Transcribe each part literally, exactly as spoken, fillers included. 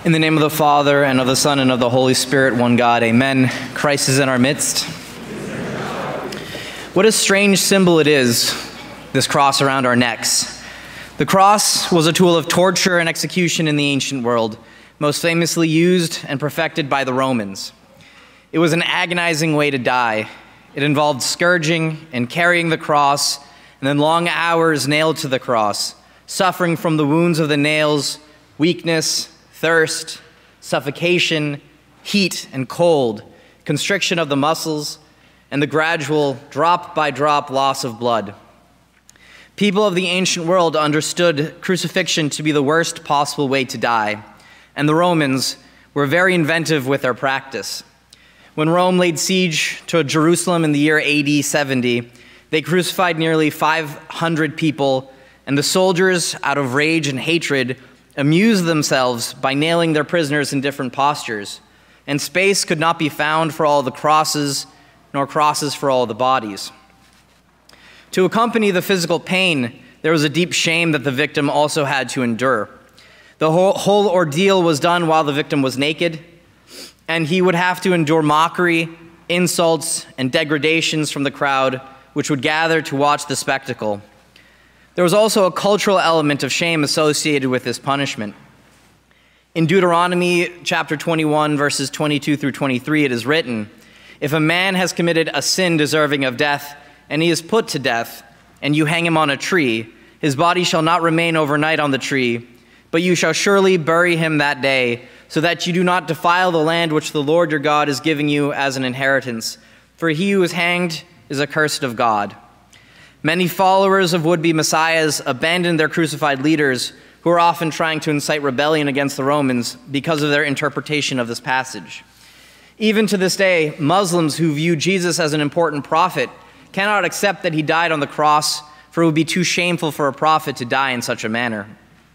In the name of the Father, and of the Son, and of the Holy Spirit, one God, amen. Christ is in our midst. What a strange symbol it is, this cross around our necks. The cross was a tool of torture and execution in the ancient world, most famously used and perfected by the Romans. It was an agonizing way to die. It involved scourging and carrying the cross, and then long hours nailed to the cross, suffering from the wounds of the nails, weakness, thirst, suffocation, heat and cold, constriction of the muscles, and the gradual drop-by-drop loss of blood. People of the ancient world understood crucifixion to be the worst possible way to die, and the Romans were very inventive with their practice. When Rome laid siege to Jerusalem in the year A D seventy, they crucified nearly five hundred people, and the soldiers, out of rage and hatred, amused themselves by nailing their prisoners in different postures, and space could not be found for all the crosses, nor crosses for all the bodies. To accompany the physical pain, there was a deep shame that the victim also had to endure. The whole, whole ordeal was done while the victim was naked, and he would have to endure mockery, insults, and degradations from the crowd, which would gather to watch the spectacle. There was also a cultural element of shame associated with this punishment. In Deuteronomy chapter twenty-one, verses twenty-two through twenty-three, it is written, "If a man has committed a sin deserving of death, and he is put to death, and you hang him on a tree, his body shall not remain overnight on the tree, but you shall surely bury him that day, so that you do not defile the land which the Lord your God is giving you as an inheritance. For he who is hanged is accursed of God." Many followers of would-be messiahs abandoned their crucified leaders, who are often trying to incite rebellion against the Romans because of their interpretation of this passage. Even to this day, Muslims who view Jesus as an important prophet cannot accept that he died on the cross, for it would be too shameful for a prophet to die in such a manner.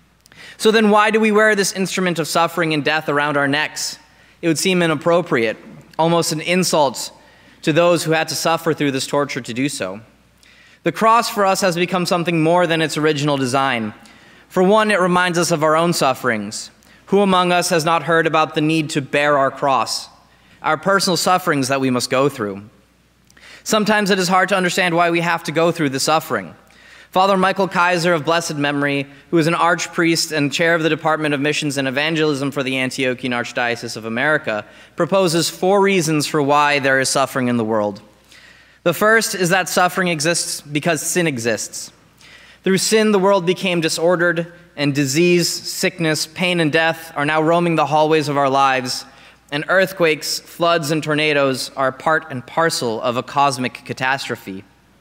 So then why do we wear this instrument of suffering and death around our necks? It would seem inappropriate, almost an insult to those who had to suffer through this torture to do so. The cross for us has become something more than its original design. For one, it reminds us of our own sufferings. Who among us has not heard about the need to bear our cross, our personal sufferings that we must go through? Sometimes it is hard to understand why we have to go through the suffering. Father Michael Kaiser of blessed memory, who is an archpriest and chair of the Department of Missions and Evangelism for the Antiochian Archdiocese of America, proposes four reasons for why there is suffering in the world. The first is that suffering exists because sin exists. Through sin, the world became disordered, and disease, sickness, pain, and death are now roaming the hallways of our lives, and earthquakes, floods, and tornadoes are part and parcel of a cosmic catastrophe.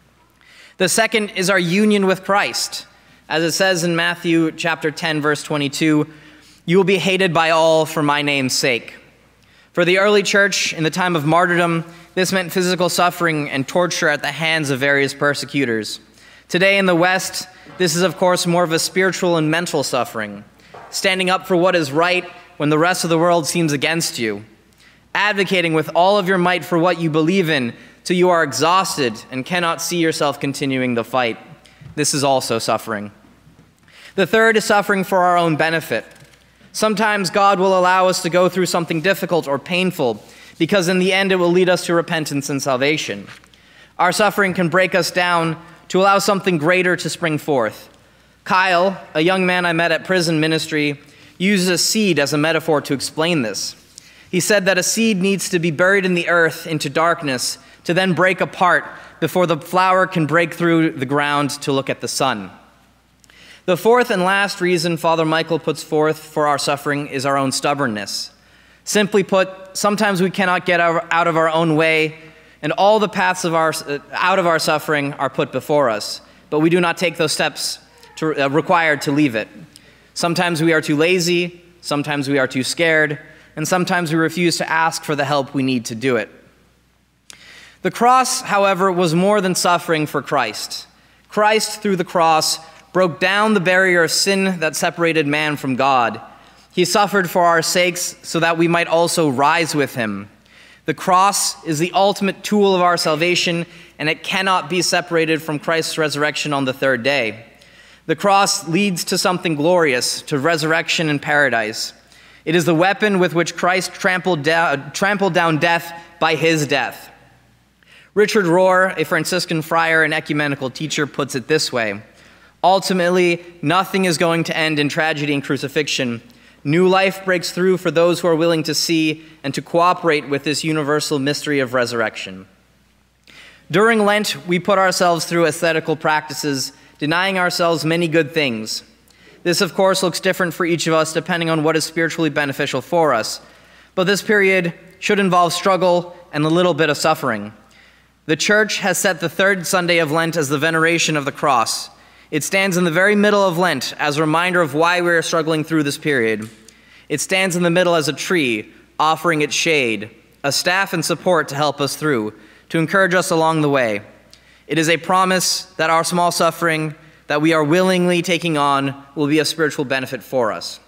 The second is our union with Christ. As it says in Matthew chapter ten, verse twenty-two, "You will be hated by all for my name's sake." For the early church, in the time of martyrdom, this meant physical suffering and torture at the hands of various persecutors. Today in the West, this is of course more of a spiritual and mental suffering, standing up for what is right when the rest of the world seems against you, advocating with all of your might for what you believe in till you are exhausted and cannot see yourself continuing the fight. This is also suffering. The third is suffering for our own benefit. Sometimes God will allow us to go through something difficult or painful because in the end it will lead us to repentance and salvation. Our suffering can break us down to allow something greater to spring forth. Kyle, a young man I met at prison ministry, uses a seed as a metaphor to explain this. He said that a seed needs to be buried in the earth into darkness to then break apart before the flower can break through the ground to look at the sun. The fourth and last reason Father Michael puts forth for our suffering is our own stubbornness. Simply put, sometimes we cannot get out of our own way, and all the paths of our, out of our suffering are put before us, but we do not take those steps to, uh, required to leave it. Sometimes we are too lazy, sometimes we are too scared, and sometimes we refuse to ask for the help we need to do it. The cross, however, was more than suffering for Christ. Christ, through the cross, broke down the barrier of sin that separated man from God. He suffered for our sakes so that we might also rise with him. The cross is the ultimate tool of our salvation, and it cannot be separated from Christ's resurrection on the third day. The cross leads to something glorious, to resurrection and paradise. It is the weapon with which Christ trampled down, trampled down death by his death. Richard Rohr, a Franciscan friar and ecumenical teacher, puts it this way: ultimately, nothing is going to end in tragedy and crucifixion. New life breaks through for those who are willing to see and to cooperate with this universal mystery of resurrection. During Lent, we put ourselves through ascetical practices, denying ourselves many good things. This, of course, looks different for each of us depending on what is spiritually beneficial for us. But this period should involve struggle and a little bit of suffering. The Church has set the third Sunday of Lent as the Veneration of the Cross. It stands in the very middle of Lent as a reminder of why we are struggling through this period. It stands in the middle as a tree, offering its shade, a staff and support to help us through, to encourage us along the way. It is a promise that our small suffering that we are willingly taking on will be a spiritual benefit for us.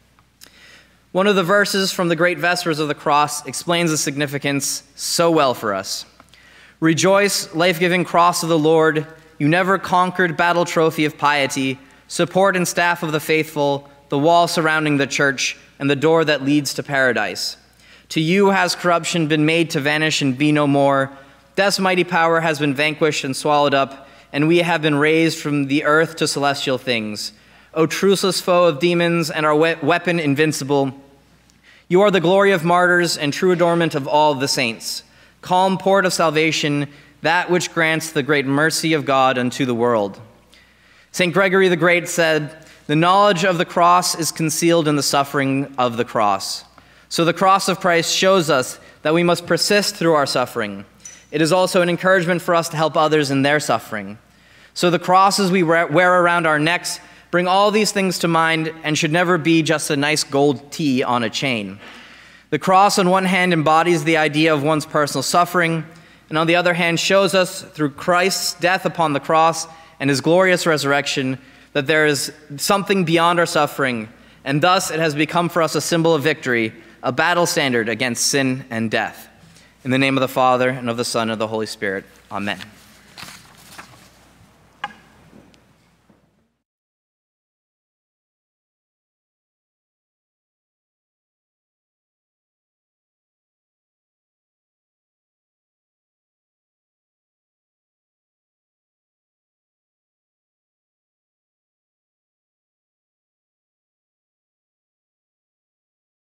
One of the verses from the great Vespers of the Cross explains the significance so well for us. Rejoice, life-giving cross of the Lord, you never conquered battle trophy of piety, support and staff of the faithful, the wall surrounding the church, and the door that leads to paradise. To you has corruption been made to vanish and be no more. Death's mighty power has been vanquished and swallowed up, and we have been raised from the earth to celestial things. O truceless foe of demons and our we- weapon invincible, you are the glory of martyrs and true adornment of all the saints. Calm port of salvation, that which grants the great mercy of God unto the world. Saint Gregory the Great said, the knowledge of the cross is concealed in the suffering of the cross. So the cross of Christ shows us that we must persist through our suffering. It is also an encouragement for us to help others in their suffering. So the crosses we wear around our necks bring all these things to mind and should never be just a nice gold T on a chain. The cross on one hand embodies the idea of one's personal suffering, and on the other hand shows us through Christ's death upon the cross and his glorious resurrection that there is something beyond our suffering, and thus it has become for us a symbol of victory, a battle standard against sin and death. In the name of the Father, and of the Son, and of the Holy Spirit. Amen.